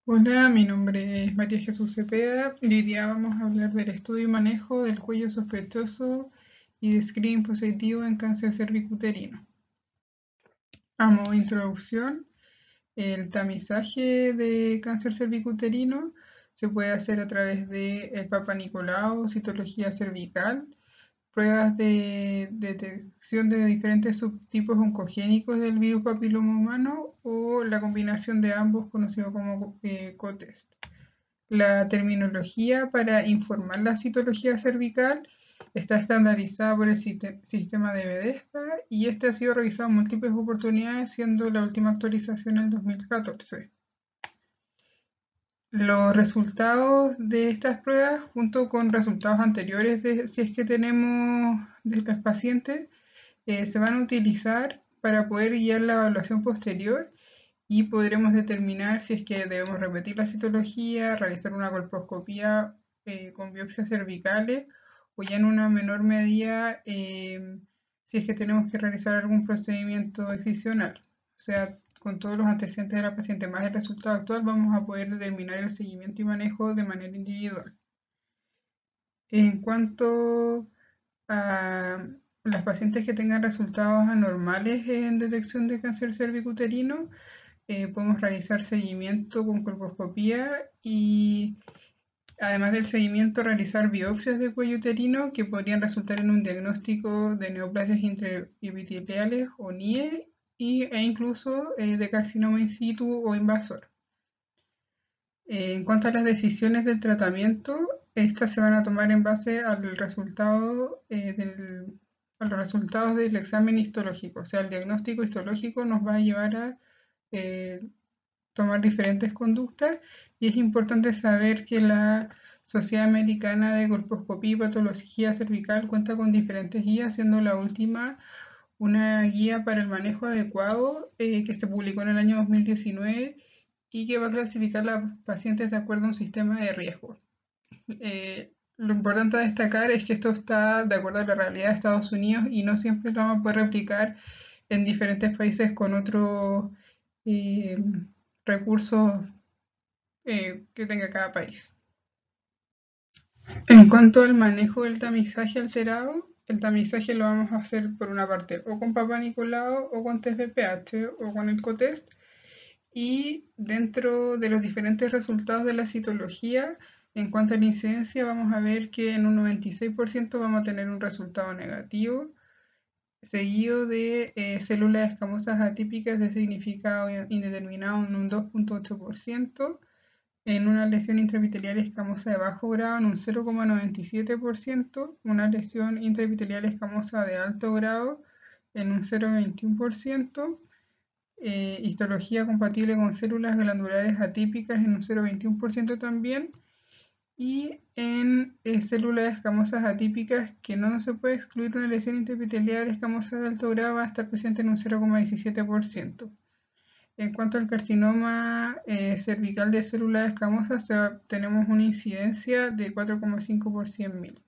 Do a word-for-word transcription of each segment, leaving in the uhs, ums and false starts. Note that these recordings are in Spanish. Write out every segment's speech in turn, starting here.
Hola, mi nombre es María Jesús Cepeda y hoy día vamos a hablar del estudio y manejo del cuello sospechoso y de screening positivo en cáncer cervicuterino. A modo de introducción, el tamizaje de cáncer cervicuterino se puede hacer a través de el Papa Nicolau, citología cervical, pruebas de detección de diferentes subtipos oncogénicos del virus papiloma humano o la combinación de ambos conocido como eh, co-test. La terminología para informar la citología cervical está estandarizada por el sistema de Bethesda y este ha sido revisado en múltiples oportunidades, siendo la última actualización en dos mil catorce. Los resultados de estas pruebas, junto con resultados anteriores, de, si es que tenemos de los pacientes, eh, se van a utilizar para poder guiar la evaluación posterior y podremos determinar si es que debemos repetir la citología, realizar una colposcopía eh, con biopsias cervicales o ya en una menor medida eh, si es que tenemos que realizar algún procedimiento excisional. O sea, con todos los antecedentes de la paciente más el resultado actual vamos a poder determinar el seguimiento y manejo de manera individual. En cuanto a las pacientes que tengan resultados anormales en detección de cáncer cervicuterino, eh, podemos realizar seguimiento con colposcopía y además del seguimiento realizar biopsias de cuello uterino que podrían resultar en un diagnóstico de neoplasias intraepiteliales o N I E y, e incluso eh, de carcinoma in situ o invasor. Eh, en cuanto a las decisiones del tratamiento, estas se van a tomar en base al resultado, eh, del, a los resultados del examen histológico. O sea, el diagnóstico histológico nos va a llevar a eh, tomar diferentes conductas y es importante saber que la Sociedad Americana de Colposcopía y Patología Cervical cuenta con diferentes guías, siendo la última una guía para el manejo adecuado eh, que se publicó en el año dos mil diecinueve y que va a clasificar a los pacientes de acuerdo a un sistema de riesgo. Eh, lo importante a destacar es que esto está de acuerdo a la realidad de Estados Unidos y no siempre lo vamos a poder replicar en diferentes países con otros eh, recursos eh, que tenga cada país. En cuanto al manejo del tamizaje alterado, el tamizaje lo vamos a hacer por una parte o con Papa Nicolau o con test V P H o con el cotest. Y dentro de los diferentes resultados de la citología, en cuanto a la incidencia, vamos a ver que en un noventa y seis por ciento vamos a tener un resultado negativo, seguido de eh, células escamosas atípicas de significado indeterminado en un dos punto ocho por ciento, en una lesión intraepitelial escamosa de bajo grado en un cero coma noventa y siete por ciento, una lesión intraepitelial escamosa de alto grado en un cero coma veintiuno por ciento, eh, histología compatible con células glandulares atípicas en un cero coma veintiuno por ciento también, y en eh, células escamosas atípicas que no se puede excluir una lesión intraepitelial escamosa de alto grado va a estar presente en un cero coma diecisiete por ciento. En cuanto al carcinoma eh, cervical de células escamosas, tenemos una incidencia de cuatro coma cinco por cien mil.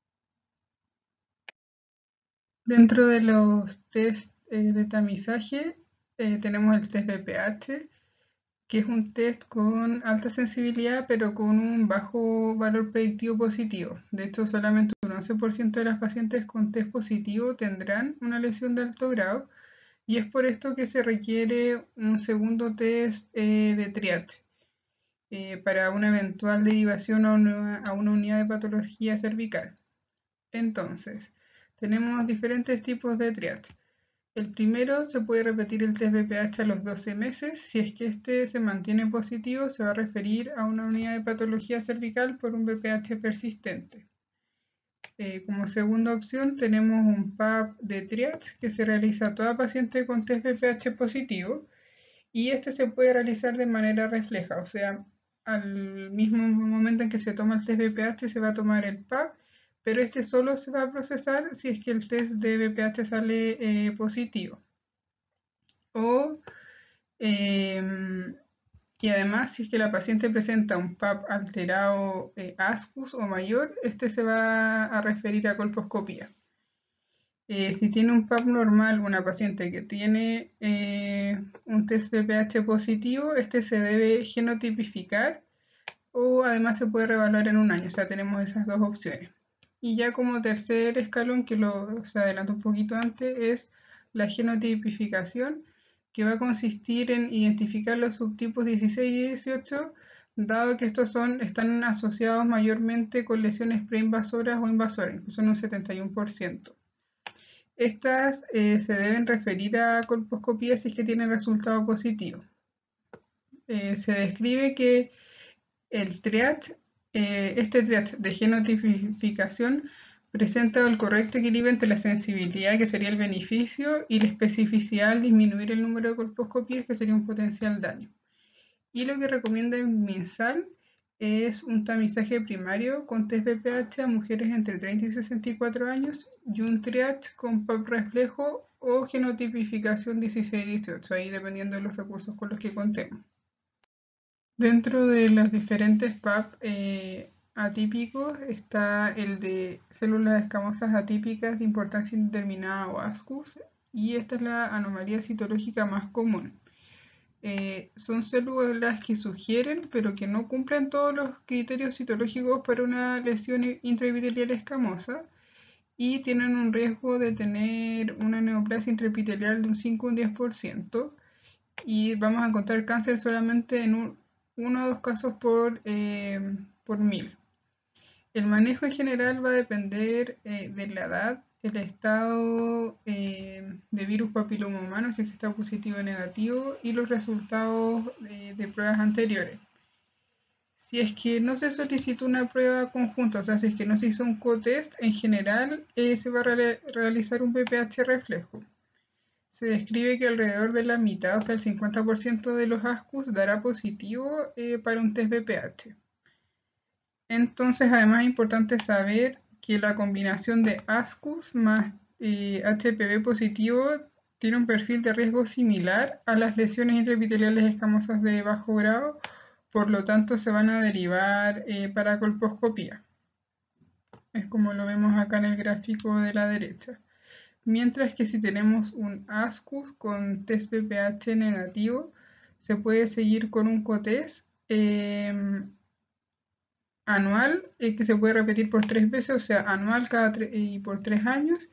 Dentro de los test eh, de tamizaje, eh, tenemos el test V P H, que es un test con alta sensibilidad, pero con un bajo valor predictivo positivo. De hecho, solamente un once por ciento de las pacientes con test positivo tendrán una lesión de alto grado, y es por esto que se requiere un segundo test eh, de triage eh, para una eventual derivación a una, a una unidad de patología cervical. Entonces, tenemos diferentes tipos de triage. El primero, se puede repetir el test V P H a los doce meses. Si es que este se mantiene positivo, se va a referir a una unidad de patología cervical por un V P H persistente. Eh, como segunda opción tenemos un P A P de triage que se realiza a toda paciente con test V P H positivo, y este se puede realizar de manera refleja, o sea, al mismo momento en que se toma el test V P H se va a tomar el P A P, pero este solo se va a procesar si es que el test de V P H sale eh, positivo. O, eh, y además, si es que la paciente presenta un P A P alterado eh, ASCUS o mayor, este se va a referir a colposcopía. Eh, si tiene un P A P normal, una paciente que tiene eh, un test V P H positivo, este se debe genotipificar o además se puede reevaluar en un año, o sea, tenemos esas dos opciones. Y ya como tercer escalón, que lo se adelantó un poquito antes, es la genotipificación, que va a consistir en identificar los subtipos dieciséis y dieciocho, dado que estos son, están asociados mayormente con lesiones preinvasoras o invasoras, incluso en un setenta y uno por ciento. Estas eh, se deben referir a colposcopía si es que tienen resultado positivo. Eh, se describe que el triage, eh, este triage de genotipificación presenta el correcto equilibrio entre la sensibilidad, que sería el beneficio, y la especificidad al disminuir el número de colposcopías, que sería un potencial daño. Y lo que recomienda el MinSal es un tamizaje primario con test V P H a mujeres entre treinta y sesenta y cuatro años y un triage con P A P reflejo o genotipificación dieciséis dieciocho, ahí dependiendo de los recursos con los que contemos. Dentro de los diferentes P A P eh, atípicos está el de células escamosas atípicas de importancia indeterminada o ASCUS, y esta es la anomalía citológica más común. Eh, son células que sugieren, pero que no cumplen todos los criterios citológicos para una lesión intraepitelial escamosa y tienen un riesgo de tener una neoplasia intraepitelial de un cinco a un diez por ciento, y vamos a encontrar cáncer solamente en un, uno o dos casos por, eh, por mil. El manejo en general va a depender eh, de la edad, el estado eh, de virus papiloma humano, si es que está positivo o negativo, y los resultados eh, de pruebas anteriores. Si es que no se solicitó una prueba conjunta, o sea, si es que no se hizo un co-test, en general eh, se va a re realizar un V P H reflejo. Se describe que alrededor de la mitad, o sea, el cincuenta por ciento de los ASCUS dará positivo eh, para un test V P H. Entonces, además es importante saber que la combinación de ASCUS más eh, H P V positivo tiene un perfil de riesgo similar a las lesiones intraepiteliales escamosas de bajo grado, por lo tanto se van a derivar eh, para colposcopía. Es como lo vemos acá en el gráfico de la derecha. Mientras que si tenemos un ASCUS con test V P H negativo, se puede seguir con un co-test eh, anual, eh, que se puede repetir por tres veces, o sea, anual cada y por tres años.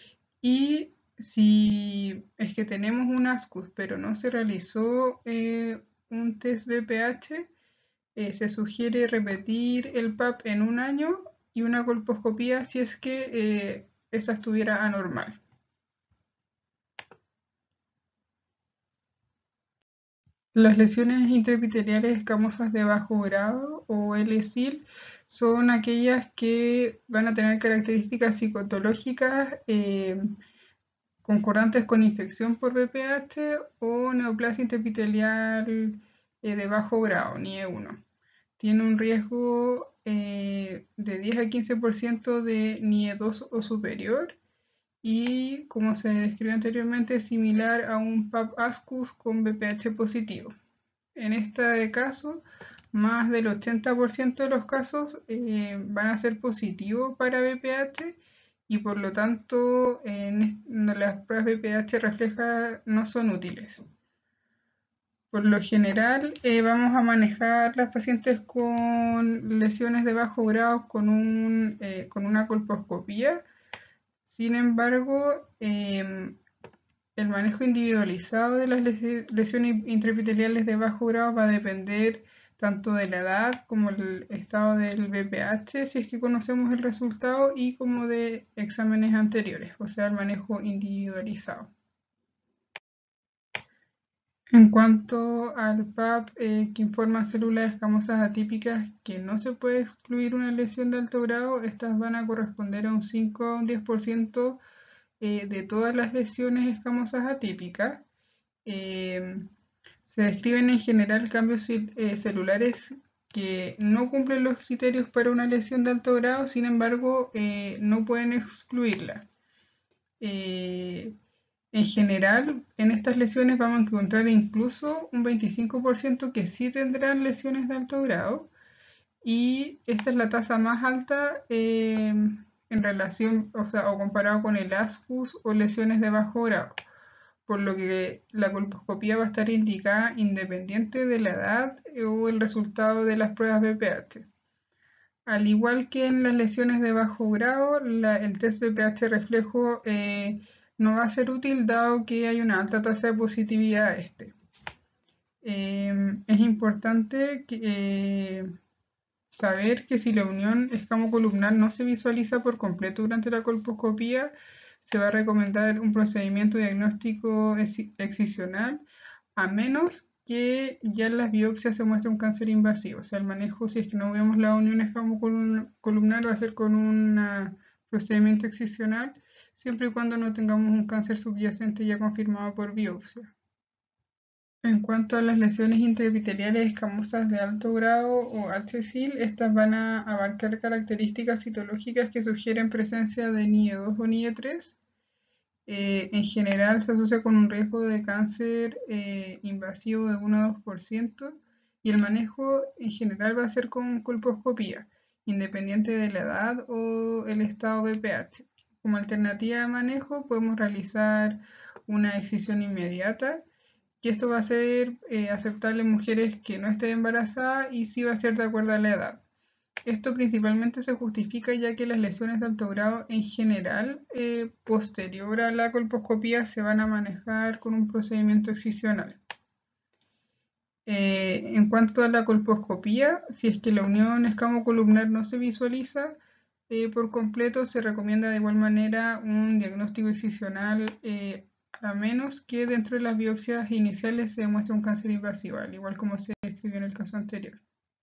Y si es que tenemos un ASCUS, pero no se realizó eh, un test V P H, eh, se sugiere repetir el P A P en un año y una colposcopía si es que eh, esta estuviera anormal. Las lesiones intraepiteliales escamosas de bajo grado o L S I L son aquellas que van a tener características citológicas eh, concordantes con infección por V P H o neoplasia intraepitelial eh, de bajo grado, N I E uno. Tiene un riesgo eh, de diez a quince por ciento de N I E dos o superior, y como se describió anteriormente, es similar a un P A P ASCUS con V P H positivo. En este caso, más del ochenta por ciento de los casos eh, van a ser positivos para V P H, y por lo tanto en las pruebas V P H reflejas no son útiles. Por lo general eh, vamos a manejar las pacientes con lesiones de bajo grado con, un, eh, con una colposcopía. Sin embargo, eh, el manejo individualizado de las lesiones intraepiteliales de bajo grado va a depender tanto de la edad como el estado del V P H, si es que conocemos el resultado, y como de exámenes anteriores, o sea, el manejo individualizado. En cuanto al P A P eh, que informa células escamosas atípicas que no se puede excluir una lesión de alto grado, estas van a corresponder a un cinco a un diez por ciento eh, de todas las lesiones escamosas atípicas. Eh, se describen en general cambios eh, celulares que no cumplen los criterios para una lesión de alto grado, sin embargo, eh, no pueden excluirla. Eh, en general, en estas lesiones vamos a encontrar incluso un veinticinco por ciento que sí tendrán lesiones de alto grado, y esta es la tasa más alta eh, en relación, o sea, o comparado con el ascus o lesiones de bajo grado, por lo que la colposcopía va a estar indicada independiente de la edad o el resultado de las pruebas B P H. Al igual que en las lesiones de bajo grado, la- el test B P H reflejo eh, no va a ser útil dado que hay una alta tasa de positividad a este. Eh, es importante que, eh, saber que si la unión escamocolumnar no se visualiza por completo durante la colposcopía, se va a recomendar un procedimiento diagnóstico excisional, a menos que ya en las biopsias se muestre un cáncer invasivo. O sea, el manejo, si es que no vemos la unión escamocolumnar, va a ser con un procedimiento excisional, siempre y cuando no tengamos un cáncer subyacente ya confirmado por biopsia. En cuanto a las lesiones intraepiteliales escamosas de alto grado o H S I L, estas van a abarcar características citológicas que sugieren presencia de N I E dos o N I E tres. Eh, en general se asocia con un riesgo de cáncer eh, invasivo de uno a dos por ciento y el manejo en general va a ser con colposcopía, independiente de la edad o el estado B P H. Como alternativa de manejo podemos realizar una excisión inmediata, y esto va a ser eh, aceptable en mujeres que no estén embarazadas y sí va a ser de acuerdo a la edad. Esto principalmente se justifica ya que las lesiones de alto grado en general, eh, posterior a la colposcopía, se van a manejar con un procedimiento excisional. Eh, en cuanto a la colposcopía, si es que la unión escamocolumnar no se visualiza eh, por completo, se recomienda de igual manera un diagnóstico excisional, eh, a menos que dentro de las biopsias iniciales se demuestre un cáncer invasivo, al igual como se describió en el caso anterior.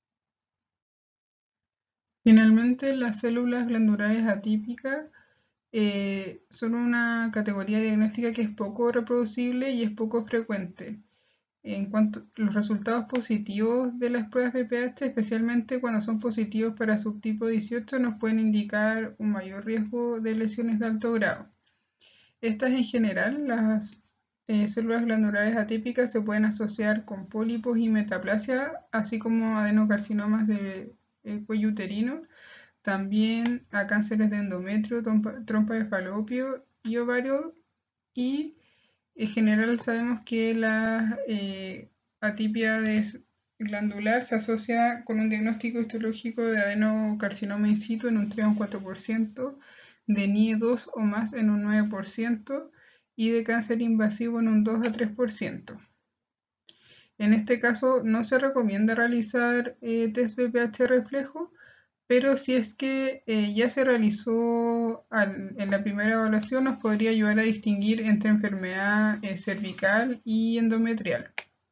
Finalmente, las células glandulares atípicas eh, son una categoría diagnóstica que es poco reproducible y es poco frecuente. En cuanto a los resultados positivos de las pruebas B P H, especialmente cuando son positivos para subtipo dieciocho, nos pueden indicar un mayor riesgo de lesiones de alto grado. Estas en general, las eh, células glandulares atípicas se pueden asociar con pólipos y metaplasia, así como adenocarcinomas de eh, cuello uterino, también a cánceres de endometrio, trompa, trompa de falopio y ovario, y en general sabemos que la eh, atipia glandular se asocia con un diagnóstico histológico de adenocarcinoma in situ en un tres a un cuatro por ciento, de N I E dos o más en un nueve por ciento y de cáncer invasivo en un dos a tres por ciento. En este caso no se recomienda realizar eh, test B P H reflejo, pero si es que eh, ya se realizó al, en la primera evaluación, nos podría ayudar a distinguir entre enfermedad eh, cervical y endometrial.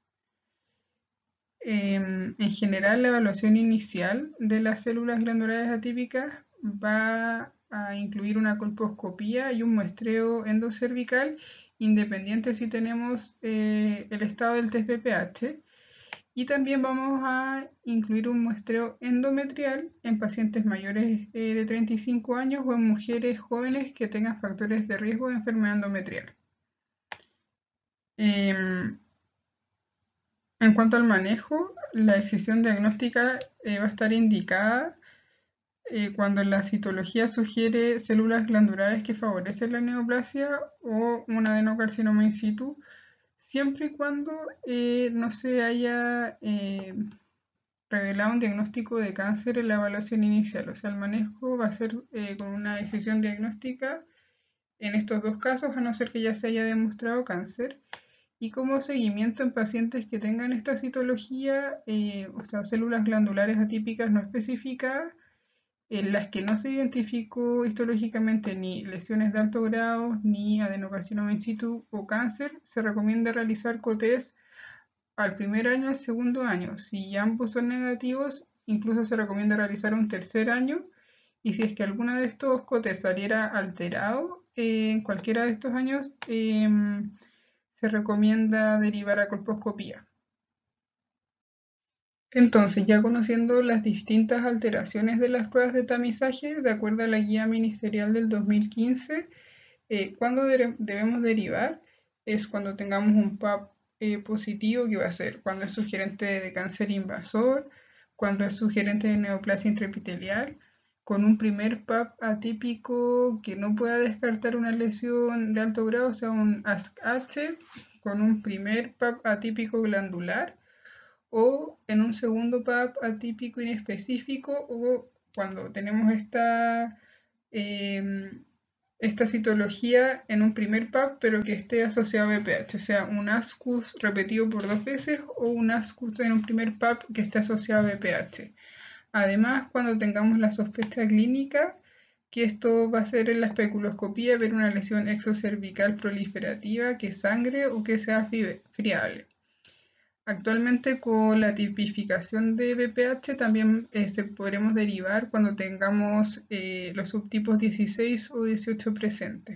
Eh, en general, la evaluación inicial de las células glandulares atípicas va a incluir una colposcopía y un muestreo endocervical, independiente si tenemos eh, el estado del test B P H. Y también vamos a incluir un muestreo endometrial en pacientes mayores eh, de treinta y cinco años o en mujeres jóvenes que tengan factores de riesgo de enfermedad endometrial. Eh, en cuanto al manejo, la excisión diagnóstica eh, va a estar indicada eh, cuando la citología sugiere células glandulares que favorecen la neoplasia o un adenocarcinoma in situ, siempre y cuando eh, no se haya eh, revelado un diagnóstico de cáncer en la evaluación inicial. O sea, el manejo va a ser eh, con una decisión diagnóstica en estos dos casos, a no ser que ya se haya demostrado cáncer. Y como seguimiento en pacientes que tengan esta citología, eh, o sea, células glandulares atípicas no específicas, en las que no se identificó histológicamente ni lesiones de alto grado, ni adenocarcinoma in situ o cáncer, se recomienda realizar COTES al primer año, al segundo año. Si ambos son negativos, incluso se recomienda realizar un tercer año. Y si es que alguno de estos COTES saliera alterado eh, en cualquiera de estos años, eh, se recomienda derivar a colposcopía. Entonces, ya conociendo las distintas alteraciones de las pruebas de tamizaje, de acuerdo a la guía ministerial del dos mil quince, eh, ¿cuándo debemos derivar? Es cuando tengamos un P A P eh, positivo, que va a ser cuando es sugerente de cáncer invasor, cuando es sugerente de neoplasia intraepitelial, con un primer P A P atípico que no pueda descartar una lesión de alto grado, o sea, un A S C H, con un primer P A P atípico glandular, o en un segundo P A P atípico inespecífico, o cuando tenemos esta, eh, esta citología en un primer P A P, pero que esté asociado a B P H, o sea, un ASCUS repetido por dos veces o un ASCUS en un primer P A P que esté asociado a B P H. Además, cuando tengamos la sospecha clínica, que esto va a ser en la especuloscopía, ver una lesión exocervical proliferativa que sangre o que sea friable. Actualmente con la tipificación de B P H también eh, se podremos derivar cuando tengamos eh, los subtipos dieciséis o dieciocho presentes.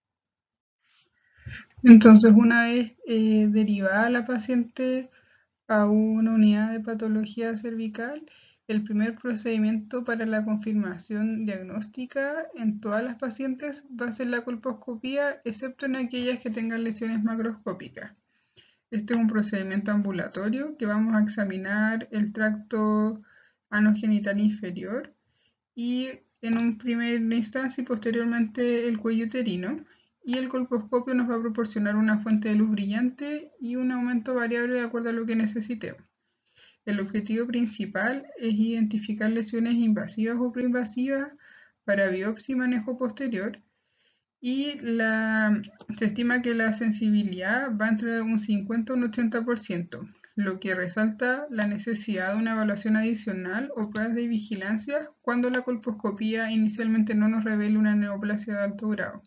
Entonces, una vez eh, derivada la paciente a una unidad de patología cervical, el primer procedimiento para la confirmación diagnóstica en todas las pacientes va a ser la colposcopía, excepto en aquellas que tengan lesiones macroscópicas. Este es un procedimiento ambulatorio que vamos a examinar el tracto anogenital inferior y en un primer instancia y posteriormente el cuello uterino. Y el colposcopio nos va a proporcionar una fuente de luz brillante y un aumento variable de acuerdo a lo que necesitemos. El objetivo principal es identificar lesiones invasivas o preinvasivas para biopsia y manejo posterior, y la, se estima que la sensibilidad va entre un cincuenta y un ochenta por ciento, lo que resalta la necesidad de una evaluación adicional o pruebas de vigilancia cuando la colposcopía inicialmente no nos revele una neoplasia de alto grado.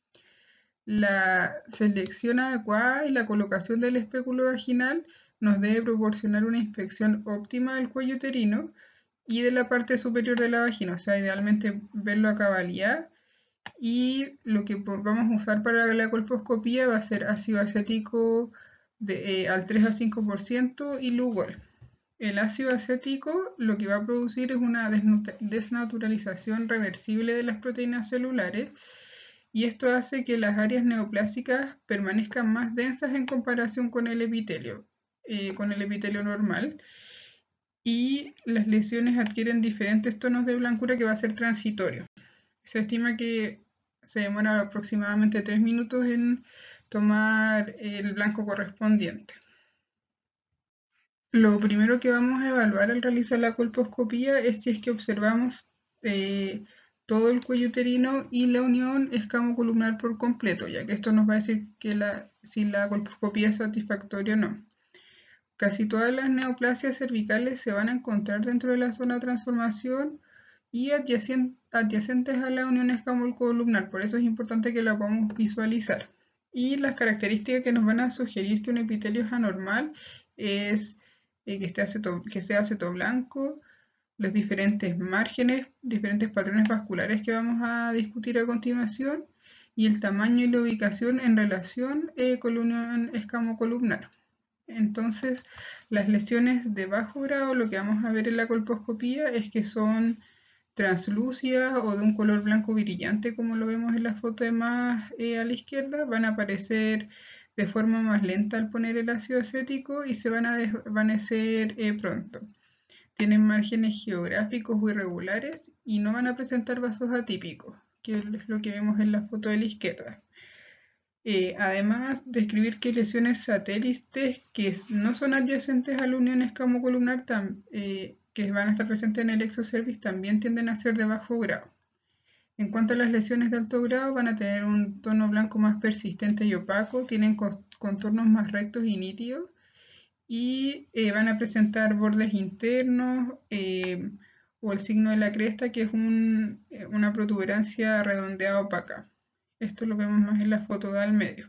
La selección adecuada y la colocación del espéculo vaginal nos debe proporcionar una inspección óptima del cuello uterino y de la parte superior de la vagina, o sea, idealmente verlo a cabalidad. Y lo que vamos a usar para la colposcopía va a ser ácido acético de, eh, al tres a cinco por ciento y Lugol. El ácido acético lo que va a producir es una desnaturalización reversible de las proteínas celulares, y esto hace que las áreas neoplásicas permanezcan más densas en comparación con el epitelio, eh, con el epitelio normal, y las lesiones adquieren diferentes tonos de blancura que va a ser transitorio. Se estima que se demora aproximadamente tres minutos en tomar el blanco correspondiente. Lo primero que vamos a evaluar al realizar la colposcopía es si es que observamos eh, todo el cuello uterino y la unión escamocolumnar por completo, ya que esto nos va a decir que la, si la colposcopía es satisfactoria o no. Casi todas las neoplasias cervicales se van a encontrar dentro de la zona de transformación y adyacentes a la unión escamocolumnar, por eso es importante que la podamos visualizar. Y las características que nos van a sugerir que un epitelio es anormal es eh, que, esté aceto, que sea aceto blanco, los diferentes márgenes, diferentes patrones vasculares que vamos a discutir a continuación, y el tamaño y la ubicación en relación eh, con la unión escamocolumnar. Entonces, las lesiones de bajo grado, lo que vamos a ver en la colposcopía es que son translúcidas o de un color blanco brillante, como lo vemos en la foto de más eh, a la izquierda. Van a aparecer de forma más lenta al poner el ácido acético y se van a desvanecer eh, pronto. Tienen márgenes geográficos o irregulares y no van a presentar vasos atípicos, que es lo que vemos en la foto de la izquierda. Eh, además, describir que lesiones satélites que no son adyacentes a la unión escamocolumnar, eh, que van a estar presentes en el exocervix, también tienden a ser de bajo grado. En cuanto a las lesiones de alto grado, van a tener un tono blanco más persistente y opaco, tienen contornos más rectos y nítidos, y eh, van a presentar bordes internos eh, o el signo de la cresta, que es un, una protuberancia redondeada opaca. Esto lo vemos más en la foto de al medio.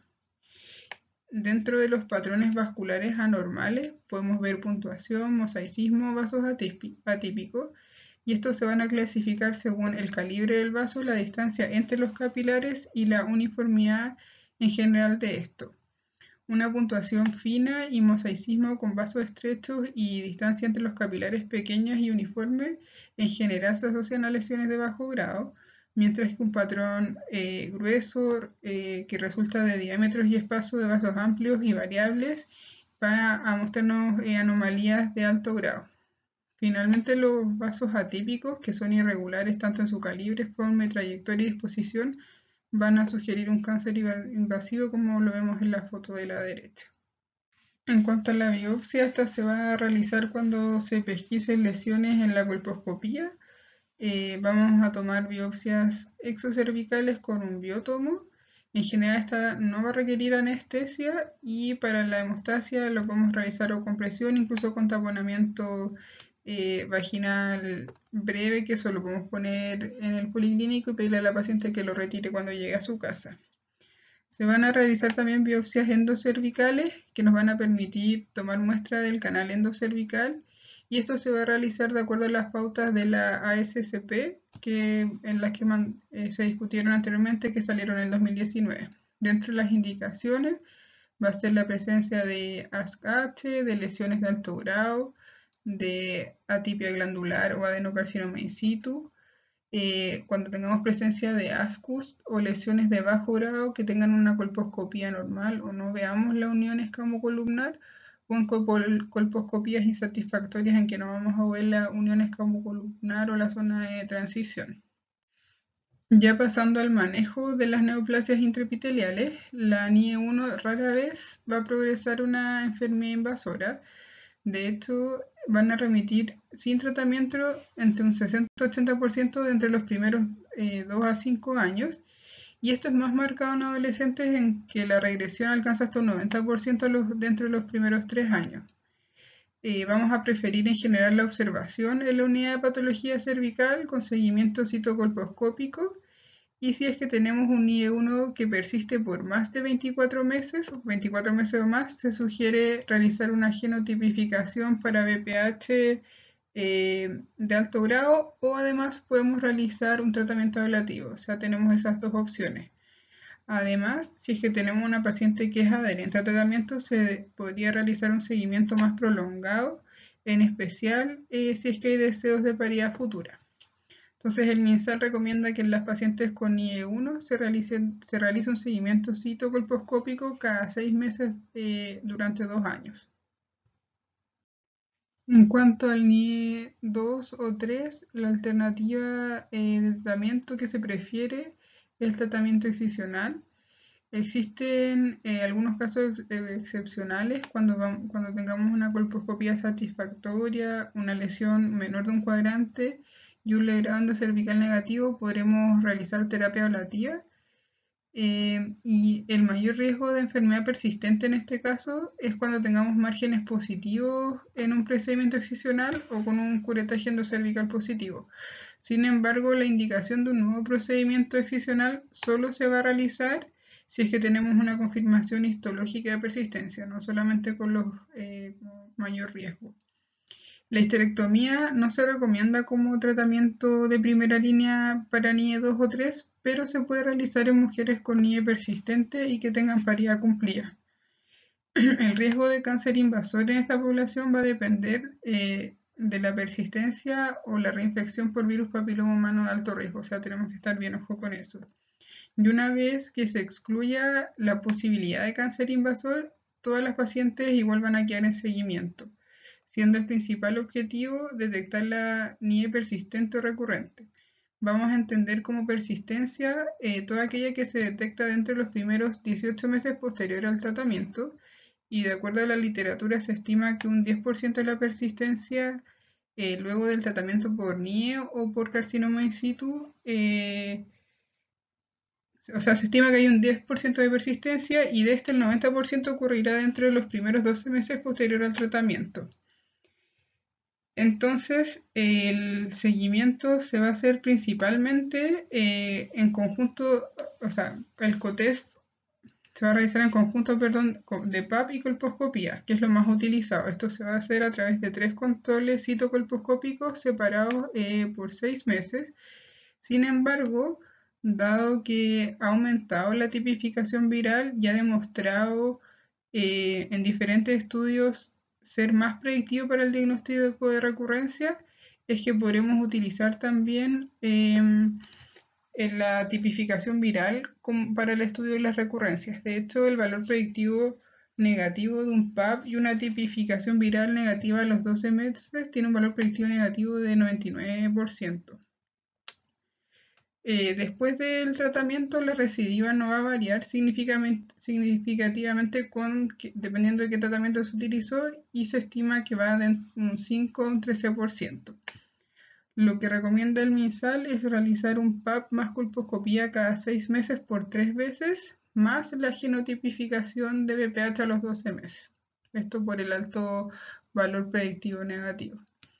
Dentro de los patrones vasculares anormales podemos ver puntuación, mosaicismo, vasos atípicos, y estos se van a clasificar según el calibre del vaso, la distancia entre los capilares y la uniformidad en general de esto. Una puntuación fina y mosaicismo con vasos estrechos y distancia entre los capilares pequeños y uniformes en general se asocian a lesiones de bajo grado, mientras que un patrón eh, grueso eh, que resulta de diámetros y espacios de vasos amplios y variables va a mostrarnos eh, anomalías de alto grado. Finalmente, los vasos atípicos, que son irregulares tanto en su calibre, forma, trayectoria y disposición, van a sugerir un cáncer invasivo como lo vemos en la foto de la derecha. En cuanto a la biopsia, esta se va a realizar cuando se pesquisen lesiones en la colposcopía. Eh, vamos a tomar biopsias exocervicales con un biotomo. En general esta no va a requerir anestesia y para la hemostasia lo podemos realizar o con presión, incluso con taponamiento eh, vaginal breve, que eso lo podemos poner en el policlínico y pedirle a la paciente que lo retire cuando llegue a su casa. Se van a realizar también biopsias endocervicales que nos van a permitir tomar muestra del canal endocervical y esto se va a realizar de acuerdo a las pautas de la A S C P que, en las que man, eh, se discutieron anteriormente, que salieron en el dos mil diecinueve. Dentro de las indicaciones va a ser la presencia de A S C H, de lesiones de alto grado, de atipia glandular o adenocarcinoma in situ, eh, cuando tengamos presencia de ascus o lesiones de bajo grado que tengan una colposcopía normal o no veamos la unión escamocolumnar, o en colposcopías insatisfactorias en que no vamos a ver la unión escamocolumnar o la zona de transición. Ya pasando al manejo de las neoplasias intraepiteliales, la N I E uno rara vez va a progresar una enfermedad invasora. De hecho, van a remitir sin tratamiento entre un sesenta a ochenta por ciento de entre los primeros eh, dos a cinco años. Y esto es más marcado en adolescentes, en que la regresión alcanza hasta un noventa por ciento los, dentro de los primeros tres años. Eh, vamos a preferir en general la observación en la unidad de patología cervical con seguimiento citocolposcópico. Y si es que tenemos un N I E uno que persiste por más de veinticuatro meses, veinticuatro meses o más, se sugiere realizar una genotipificación para B P H eh, de alto grado, o además podemos realizar un tratamiento ablativo. O sea, tenemos esas dos opciones. Además, si es que tenemos una paciente que es adherente a tratamiento, se podría realizar un seguimiento más prolongado, en especial eh, si es que hay deseos de paridad futura. Entonces, el MinSal recomienda que en las pacientes con N I E uno se realice, se realice un seguimiento citocolposcópico cada seis meses eh, durante dos años. En cuanto al N I E dos o tres, la alternativa eh, de tratamiento que se prefiere es el tratamiento excisional. Existen eh, algunos casos eh, excepcionales cuando, vamos, cuando tengamos una colposcopía satisfactoria, una lesión menor de un cuadrante y un legrado cervical negativo, podremos realizar terapia ablativa. Eh, y el mayor riesgo de enfermedad persistente en este caso es cuando tengamos márgenes positivos en un procedimiento excisional o con un curetaje endocervical positivo. Sin embargo, la indicación de un nuevo procedimiento excisional solo se va a realizar si es que tenemos una confirmación histológica de persistencia, no solamente con los eh, mayor riesgo. La histerectomía no se recomienda como tratamiento de primera línea para N I E dos o tres, pero se puede realizar en mujeres con N I E persistente y que tengan paridad cumplida. El riesgo de cáncer invasor en esta población va a depender eh, de la persistencia o la reinfección por virus papiloma humano de alto riesgo, o sea, tenemos que estar bien ojo con eso. Y una vez que se excluya la posibilidad de cáncer invasor, todas las pacientes igual van a quedar en seguimiento, siendo el principal objetivo detectar la N I E persistente o recurrente. Vamos a entender como persistencia eh, toda aquella que se detecta dentro de los primeros dieciocho meses posterior al tratamiento, y de acuerdo a la literatura se estima que un diez por ciento de la persistencia eh, luego del tratamiento por N I E o por carcinoma in situ, eh, o sea, se estima que hay un diez por ciento de persistencia y de este el noventa por ciento ocurrirá dentro de los primeros doce meses posterior al tratamiento. Entonces, el seguimiento se va a hacer principalmente eh, en conjunto, o sea, el cotest se va a realizar en conjunto, perdón, de P A P y colposcopía, que es lo más utilizado. Esto se va a hacer a través de tres controles citocolposcópicos separados eh, por seis meses. Sin embargo, dado que ha aumentado la tipificación viral y ha demostrado eh, en diferentes estudios ser más predictivo para el diagnóstico de recurrencia, es que podremos utilizar también eh, en la tipificación viral para el estudio de las recurrencias. De hecho, el valor predictivo negativo de un P A P y una tipificación viral negativa a los doce meses tiene un valor predictivo negativo de noventa y nueve por ciento. Eh, después del tratamiento, la recidiva no va a variar significativamente con, dependiendo de qué tratamiento se utilizó, y se estima que va de un cinco a un trece por ciento. Lo que recomienda el MinSal es realizar un P A P más colposcopía cada seis meses por tres veces, más la genotipificación de B P H a los doce meses. Esto por el alto valor predictivo negativo.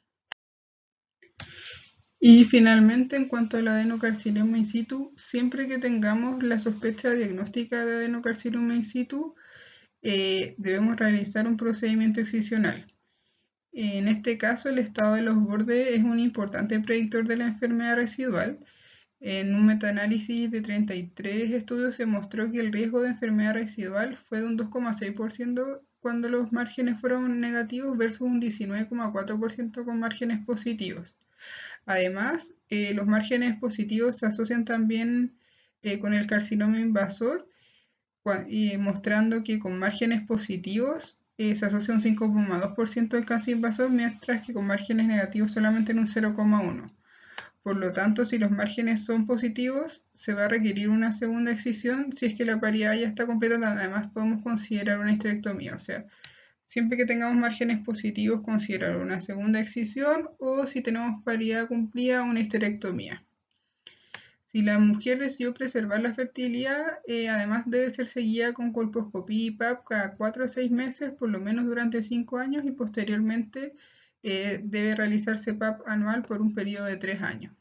Y finalmente, en cuanto al adenocarcinoma in situ, siempre que tengamos la sospecha diagnóstica de adenocarcinoma in situ, eh, debemos realizar un procedimiento excisional. En este caso, el estado de los bordes es un importante predictor de la enfermedad residual. En un metaanálisis de treinta y tres estudios se mostró que el riesgo de enfermedad residual fue de un dos coma seis por ciento cuando los márgenes fueron negativos versus un diecinueve coma cuatro por ciento con márgenes positivos. Además, eh, los márgenes positivos se asocian también eh, con el carcinoma invasor, y mostrando que con márgenes positivos eh, se asocia un cinco coma dos por ciento del cáncer invasor, mientras que con márgenes negativos solamente en un cero coma uno por ciento. Por lo tanto, si los márgenes son positivos, se va a requerir una segunda excisión si es que la paridad ya está completa. Además, podemos considerar una histerectomía, o sea, siempre que tengamos márgenes positivos, considerar una segunda excisión, o si tenemos paridad cumplida, una histerectomía. Si la mujer decidió preservar la fertilidad, eh, además debe ser seguida con colposcopía y P A P cada cuatro a seis meses, por lo menos durante cinco años, y posteriormente eh, debe realizarse P A P anual por un periodo de tres años.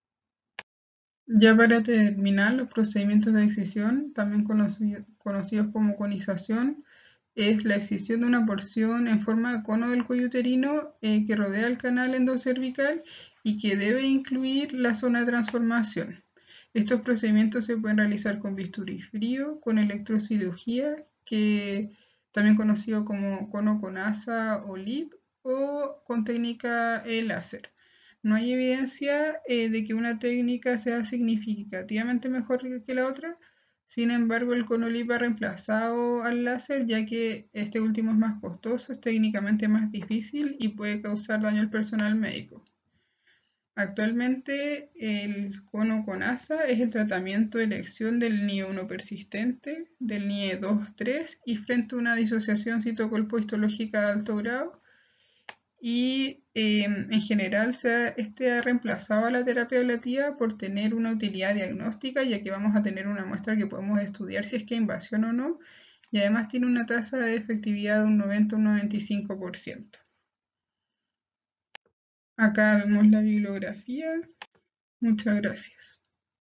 Ya para terminar, los procedimientos de excisión, también conocido, conocidos como conización, es la excisión de una porción en forma de cono del cuello uterino eh, que rodea el canal endocervical y que debe incluir la zona de transformación. Estos procedimientos se pueden realizar con bisturí frío, con electrocirugía, que también conocido como cono con asa o L I P, o con técnica eh, láser. No hay evidencia eh, de que una técnica sea significativamente mejor que la otra. Sin embargo, el cono L I P ha reemplazado al láser, ya que este último es más costoso, es técnicamente más difícil y puede causar daño al personal médico. Actualmente, el cono con asa es el tratamiento de elección del N I E uno persistente, del N I E dos tres y frente a una disociación citocolpo-histológica de alto grado. Y eh, en general se, este ha reemplazado a la terapia ablativa por tener una utilidad diagnóstica, ya que vamos a tener una muestra que podemos estudiar si es que hay invasión o no, y además tiene una tasa de efectividad de un noventa a un noventa y cinco por ciento. Acá vemos la bibliografía. Muchas gracias.